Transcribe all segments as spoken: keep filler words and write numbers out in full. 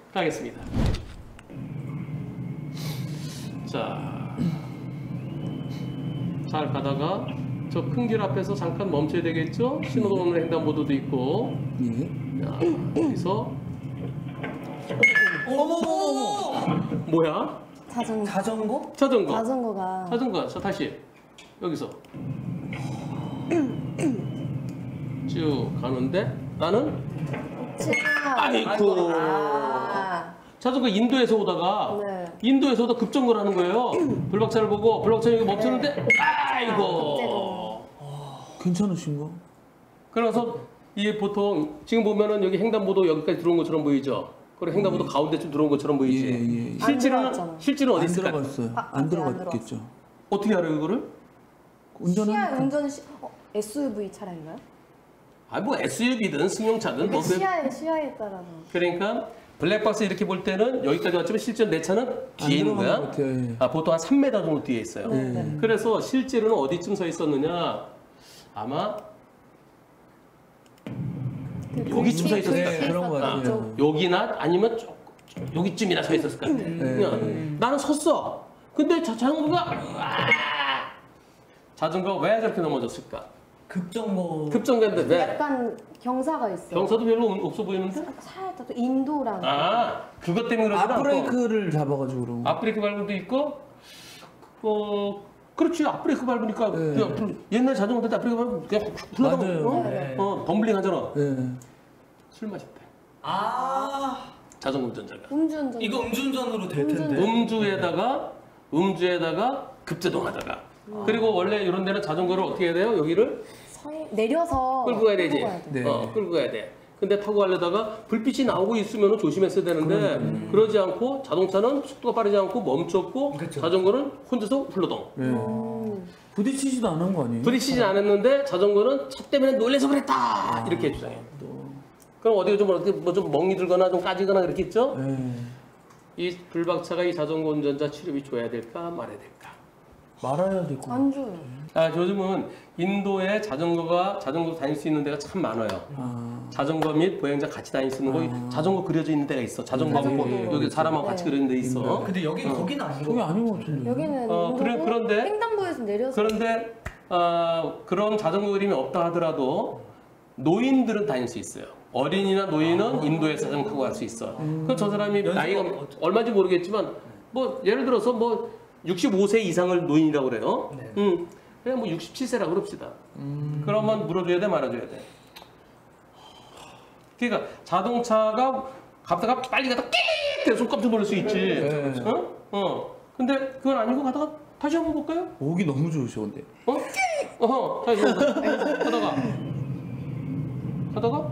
가겠습니다. 자, 잘 가다가 저 큰 길 앞에서 잠깐 멈춰야 되겠죠? 신호등 없는 횡단보도도 있고. 예. 자, 여기서 어머머머! 뭐야? 자전거. 자전거? 자전거. 자전거가. 자전거. 자, 다시 여기서 쭉 가는데 나는 치아. 아이고. 아. 자전거 인도에서 오다가 네. 인도에서 오다 급정거를 하는 거예요. 불박차를 보고 불박차 여기 멈추는데 아이고. 괜찮으신가? 그래서 이 보통 지금 보면은 여기 횡단보도 여기까지 들어온 것처럼 보이죠. 그리고 횡단보도 가운데쯤 들어온 것처럼 보이지. 예, 예, 예. 실제로는 안 들어갔잖아. 실제로 어디 안 있을까? 들어갔어요. 아, 안 네, 들어갔겠죠. 어떻게 알아요 이거를? 운전은 시야 운전 시 어, 에스유브이 차량인가요? 아 뭐 에스유브이든 승용차든 뭐 그 그- 시야에 시야에 따라서. 그러니까 블랙박스 이렇게 볼 때는 여기까지 왔지만 실제로 내 차는 뒤에 있는 들어간 거야. 것 같아요, 예. 아, 보통 한 삼 미터 정도 뒤에 있어요. 네, 네. 그래서 실제로는 어디쯤 서 있었느냐? 아마 그 여기쯤 서 있었을 네, 것 그런 것 같아. 같아요. 여기나 아니면 쪽, 쪽, 여기쯤이나 서 있었을 것 같아. 그냥 나는 섰어. 근데 자, 자전거가 아! 자전거 왜 저렇게 넘어졌을까? 급정거. 급정거인데 왜? 약간 경사가 있어요. 경사도 별로 없어 보이는데? 살짝 또 인도랑. 아, 그것 때문에 그러지 않고 앞브레이크를 잡아가지고 그런 거. 앞브레이크 밟음도 있고, 어, 그렇지 앞브레이크 밟으니까 네. 그냥 불- 옛날 자전거 때 앞브레이크 밟으면 그냥 훅 불러가면 맞아요. 어? 네. 어, 덤블링 하잖아. 예. 술 마셨대. 아, 자전거 운전자가. 음주운전. 이거 음주운전으로 될 텐데. 음주에다가 음주에다가 급제동하다가. 그리고 원래 이런 데는 자전거를 어떻게 해야 돼요? 여기를 서- 내려서 끌고 가야 되지. 가야 돼. 네. 어, 끌고 가야 돼. 근데 타고 가려다가 불빛이 나오고 있으면 조심했어야 되는데 그러지 않고 자동차는 속도가 빠르지 않고 멈췄고 그쵸. 자전거는 혼자서 흘러덩. 예. 음. 부딪히지도 않은 거 아니에요? 부딪히진 않았는데 자전거는 차 때문에 놀래서 그랬다 이렇게 주장해. 그럼 어디가 좀 어떻게 뭐 좀 멍이 들거나 좀 까지거나 그렇겠죠? 예. 이 불박차가 이 자전거 운전자 치료비 줘야 될까 말아야 될까? 말아야 될 거. 안 줘요. 아 요즘은 인도에 자전거가 자전거 다닐 수 있는 데가 참 많아요. 아. 자전거 및 보행자 같이 다닐 수 있는 거 아. 자전거 그려져 있는 데가 있어. 자전거하고 자전거 뭐 도로. 여기 사람하고 같이 네. 그려진 데 있어. 근데 여기 어. 거기는 아닌 저게 거. 아닌 것 같은데. 여기는 어, 그래- 인도고 그런데- 횡단보도에서 내려서. 그런데 어, 그런 자전거 그림이 없다 하더라도 노인들은 다닐 수 있어요. 어린이나 노인은 인도에서 자전거 타고 갈 수 있어. 그럼 저 사람이 연습 나이가 어- 얼마인지 모르겠지만 뭐 예를 들어서 뭐 육십오 세 이상을 노인이라고 그래요. 네. 음, 그냥 뭐 육십칠 세라고 그럽시다. 그러면 물어줘야 돼 말아줘야 돼. 그러니까 자동차가 가다가 빨리 가다가 끼익 손 깜짝 놀랄 수 있지. 네. 어? 어. 근데 그건 아니고 가다가 다시 한번 볼까요? 목이 너무 좋으셔 근데. 어? 어허, 자, 이거 하다가 하다가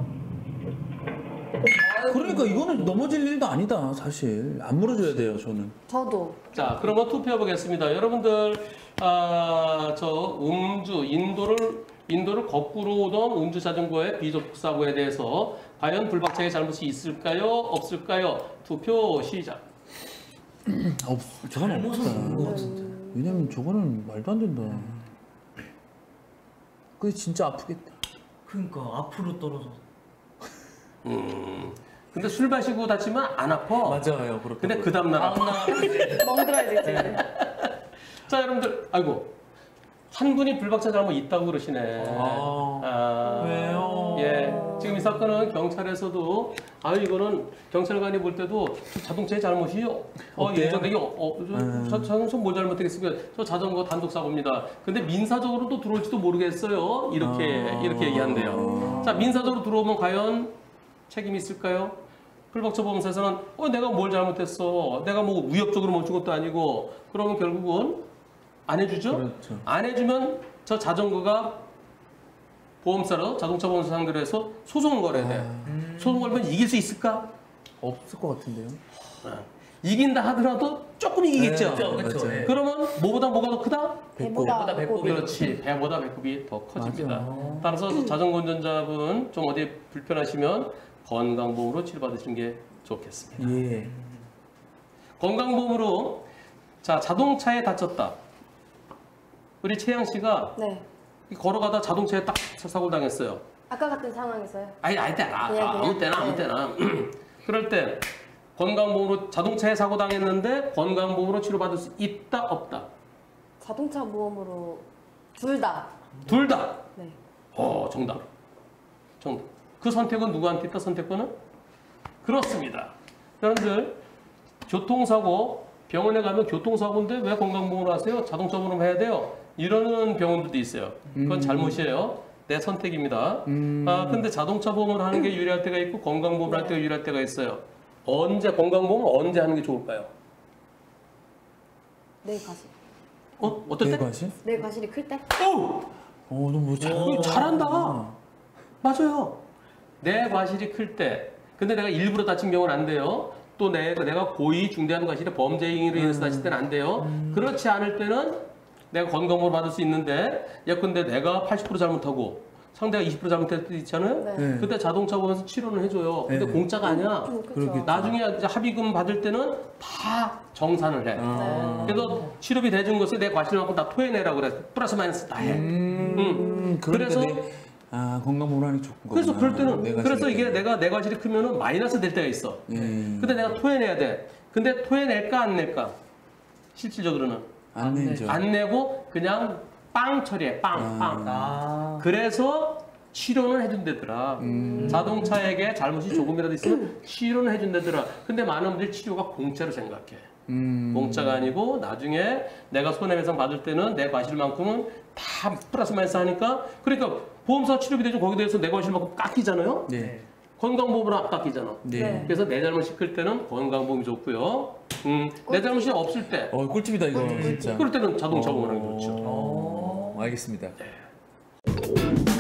그러니까 이거는 넘어질 일도 아니다 사실. 안 물어줘야 돼요 저는. 저도. 자, 그러면 투표해 보겠습니다. 여러분들, 아, 저 음주 인도를 인도를 거꾸로 오던 음주 자전거의 비접촉 사고에 대해서 과연 불박차의 잘못이 있을까요, 없을까요? 투표 시작. 없. 저건 잘못은 없다. 없는 거 진짜. 왜냐면 저거는 말도 안 된다. 그게 진짜 아프겠다. 그러니까 앞으로 떨어져. 음. 근데 술 마시고 다치면 안 아파. 맞아요. 그렇게. 근데 그 다음 날 아파. 멍들어야지 지금. 자, 여러분들, 아이고. 한 분이 불박차 잘못 있다고 그러시네. 아. 아, 왜요? 예. 지금 이 사건은 경찰에서도, 아유, 이거는 경찰관이 볼 때도 저 자동차의 잘못이요. 어, 어때요? 예전에, 어, 어, 저, 저, 자동차 뭘 잘못했겠습니까? 저 자전거 단독사고입니다. 근데 민사적으로도 들어올지도 모르겠어요. 이렇게, 아. 이렇게 얘기한대요. 자, 민사적으로 들어오면 과연 책임이 있을까요? 불박차 보험사에서는, 어, 내가 뭘 잘못했어. 내가 뭐 위협적으로 멈춘 것도 아니고, 그러면 결국은 안 해주죠? 그렇죠. 안 해주면 저 자전거가 보험사로 자동차 보험사 상대로 해서 소송을 걸어야 돼. 아. 소송 걸면 이길 수 있을까? 없을 것 같은데요. 어. 이긴다 하더라도 조금 이기겠죠. 네, 그렇죠. 맞아요. 예. 그러면 뭐보다 뭐가 더 크다? 배보다 배보다 배꼽이. 배꼽이. 그렇지. 배보다 배꼽이 더 커집니다. 맞아. 따라서 자전거 운전자분 좀 어디 불편하시면 건강보험으로 치료받으시는 게 좋겠습니다. 예. 건강보험으로 자 자동차에 다쳤다. 우리 채양 씨가 네. 걸어가다 자동차에 딱 사고를 당했어요. 아까 같은 상황에서요. 아니 아니 때나 그냥, 아무 그냥? 때나 아무 네. 때나 그럴 때 건강보험으로 자동차에 사고 당했는데 건강보험으로 치료받을 수 있다 없다. 자동차 보험으로 둘 다. 둘 다. 네. 어 정답. 정답. 그 선택은 누구한테 있다 선택권은? 그렇습니다. 여러분들 교통사고 병원에 가면 교통사고인데 왜 건강보험으로 하세요? 자동차 보험 해야 돼요. 이러는 병원들도 있어요. 그건 잘못이에요. 내 선택입니다. 음. 아 근데 자동차 보험을 하는 게 유리할 때가 있고 건강보험을 할 때가 유리할 때가 있어요. 언제 건강보험을 언제 하는 게 좋을까요? 내 과실. 어 어떨 때? 과실? 내 과실이 클 때? 어! 어, 너뭐 잘. 어, 잘한다. 맞아요. 내 과실이 클 때. 근데 내가 일부러 다친 경우는 안 돼요. 또 내, 내가 고의 중대한 과실에 범죄 행위로 인해서 다칠 때는 안 돼요. 그렇지 않을 때는 내가 건강보험을 받을 수 있는데 예컨대 내가 팔십 퍼센트 잘못하고 상대가 이십 퍼센트 잘못할 때 있잖아요. 네. 네. 그때 자동차 보험에서 치료는 해줘요. 근데 네. 공짜가 아니야. 음, 그렇겠죠. 그렇죠. 나중에 이제 합의금 받을 때는 다 정산을 해. 아. 그래서 치료비 대준 것을 내 과실만큼 다 토해내라고 그래. 플러스 마이너스 다 해. 음, 음. 그러니까 그래서- 내, 아 건강보험을 하는 게 좋은 거구나. 그래서 그럴 때는 내가 그래서 지금 이게 때문에. 내가 내 과실이 크면은 마이너스 될 때가 있어. 음. 근데 내가 토해내야 돼. 근데 토해낼까 안 낼까? 실질적으로는 안 내죠. 안 내고 그냥 빵 처리해. 빵, 빵. 아. 그래서 치료는 해준다더라. 음. 자동차에게 잘못이 조금이라도 있으면 치료는 해준다더라. 근데 많은 분들이 치료가 공짜로 생각해. 음. 공짜가 아니고 나중에 내가 손해배상 받을 때는 내 과실만큼은 다 플러스 마이너스 하니까 그러니까 보험사 치료비 대신 거기에 대해서 내 과실만큼 깎이잖아요. 네. 건강보험은 안 깎이잖아. 네. 네. 그래서 내 잘못이 클 때는 건강보험이 좋고요. 음, 내 잘못이 없을 때 어 꿀팁이다 이거 꿀팁, 꿀팁. 진짜. 그럴 때는 자동차 보험을 하는 게 좋죠. 어, 알겠습니다.